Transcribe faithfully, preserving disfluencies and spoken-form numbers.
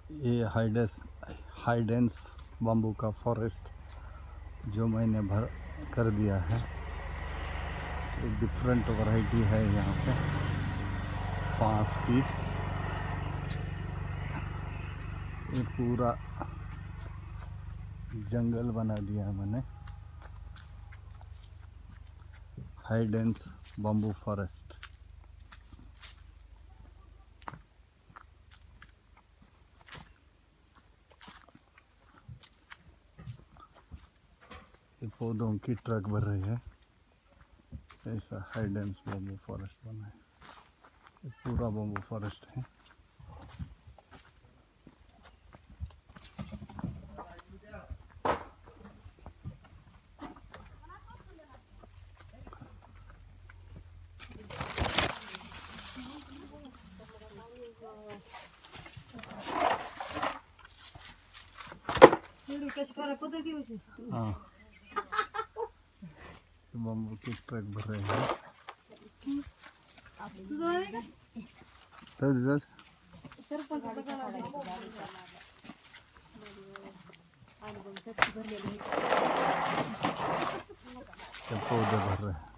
ये हाइडेंस हाइडेंस बम्बू का फॉरेस्ट जो मैंने भर कर दिया है। एक डिफरेंट वैरायटी है यहाँ पे बांस की। ये पूरा जंगल बना दिया है मैंने, हाइडेंस बम्बू फॉरेस्ट। ये पौधों की ट्रक भर रही है। ऐसा हाइडेंस बम्बू फॉरेस्ट बना है। ये पूरा बम्बू फॉरेस्ट है। हाँ, बम्बू की ट्रक भर रहे हैं। पौधे भर रहे हैं।